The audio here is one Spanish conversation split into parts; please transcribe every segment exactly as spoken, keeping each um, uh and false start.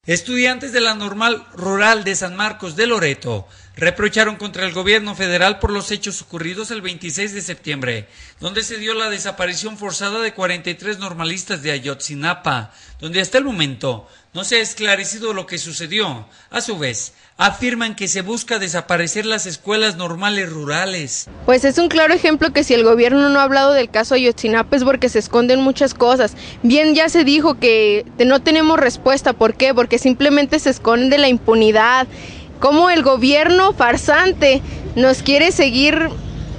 Estudiantes de la Normal Rural de San Marcos de Loreto reprocharon contra el gobierno federal por los hechos ocurridos el veintiséis de septiembre, donde se dio la desaparición forzada de cuarenta y tres normalistas de Ayotzinapa, donde hasta el momento no se ha esclarecido lo que sucedió. A su vez, afirman que se busca desaparecer las escuelas normales rurales. Pues es un claro ejemplo que si el gobierno no ha hablado del caso Ayotzinapa es porque se esconden muchas cosas. Bien, ya se dijo que no tenemos respuesta. ¿Por qué? Porque simplemente se esconde la impunidad. Como el gobierno farsante nos quiere seguir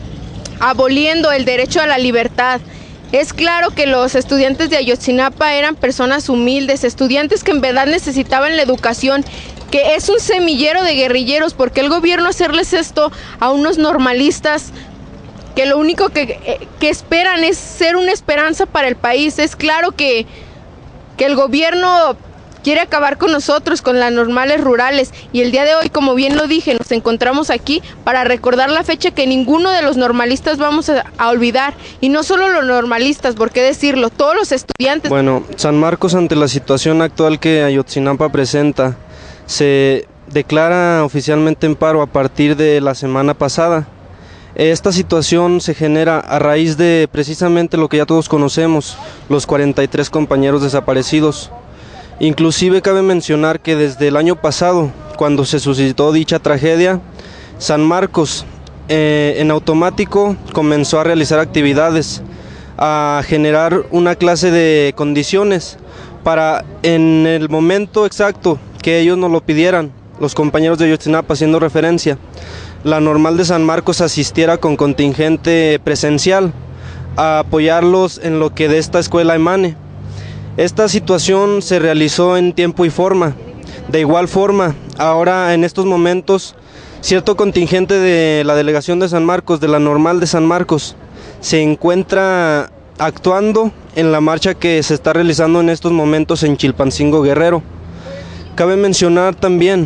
aboliendo el derecho a la libertad. Es claro que los estudiantes de Ayotzinapa eran personas humildes, estudiantes que en verdad necesitaban la educación, que es un semillero de guerrilleros. ¿Por qué el gobierno hacerles esto a unos normalistas que lo único que, que esperan es ser una esperanza para el país? Es claro que, que el gobierno quiere acabar con nosotros, con las normales rurales, y el día de hoy, como bien lo dije, nos encontramos aquí para recordar la fecha que ninguno de los normalistas vamos a, a olvidar, y no solo los normalistas, por qué decirlo, todos los estudiantes. Bueno, San Marcos, ante la situación actual que Ayotzinapa presenta, se declara oficialmente en paro a partir de la semana pasada. Esta situación se genera a raíz de precisamente lo que ya todos conocemos, los cuarenta y tres compañeros desaparecidos. Inclusive cabe mencionar que desde el año pasado, cuando se suscitó dicha tragedia, San Marcos eh, en automático comenzó a realizar actividades, a generar una clase de condiciones para en el momento exacto que ellos nos lo pidieran, los compañeros de Ayotzinapa, haciendo referencia, la Normal de San Marcos asistiera con contingente presencial a apoyarlos en lo que de esta escuela emane. Esta situación se realizó en tiempo y forma. De igual forma, ahora en estos momentos, cierto contingente de la delegación de San Marcos, de la Normal de San Marcos, se encuentra actuando en la marcha que se está realizando en estos momentos en Chilpancingo, Guerrero. Cabe mencionar también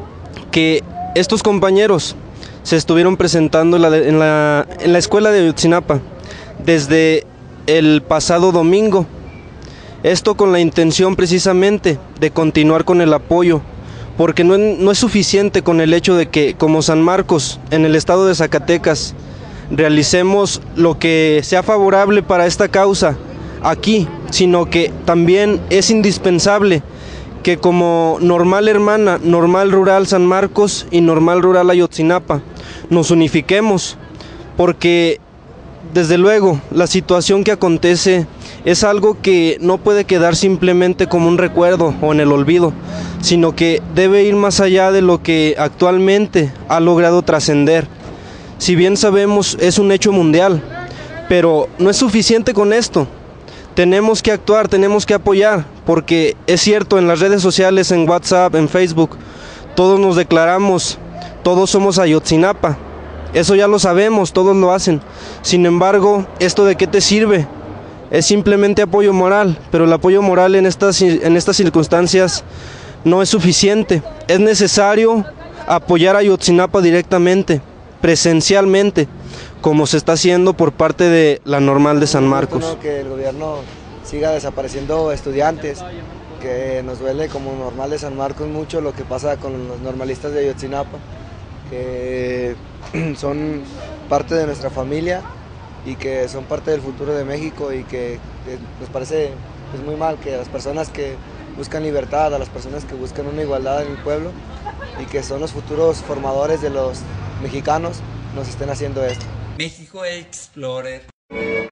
que estos compañeros se estuvieron presentando en la, en la, en la escuela de Ayotzinapa desde el pasado domingo. Esto con la intención precisamente de continuar con el apoyo, porque no, no es suficiente con el hecho de que como San Marcos en el estado de Zacatecas realicemos lo que sea favorable para esta causa aquí, sino que también es indispensable que como Normal Hermana, Normal Rural San Marcos y Normal Rural Ayotzinapa nos unifiquemos, porque desde luego la situación que acontece es algo que no puede quedar simplemente como un recuerdo o en el olvido, sino que debe ir más allá de lo que actualmente ha logrado trascender. Si bien sabemos es un hecho mundial, pero no es suficiente con esto. Tenemos que actuar, tenemos que apoyar, porque es cierto, en las redes sociales, en WhatsApp, en Facebook, todos nos declaramos, todos somos Ayotzinapa. Eso ya lo sabemos, todos lo hacen. Sin embargo, ¿esto de qué te sirve? Es simplemente apoyo moral, pero el apoyo moral en estas, en estas circunstancias no es suficiente. Es necesario apoyar a Ayotzinapa directamente, presencialmente, como se está haciendo por parte de la Normal de San Marcos. No, que el gobierno siga desapareciendo estudiantes, que nos duele como Normal de San Marcos mucho lo que pasa con los normalistas de Ayotzinapa, que son parte de nuestra familia y que son parte del futuro de México, y que, que nos parece pues, muy mal que las personas que buscan libertad, a las personas que buscan una igualdad en el pueblo y que son los futuros formadores de los mexicanos, nos estén haciendo esto. México Explorer.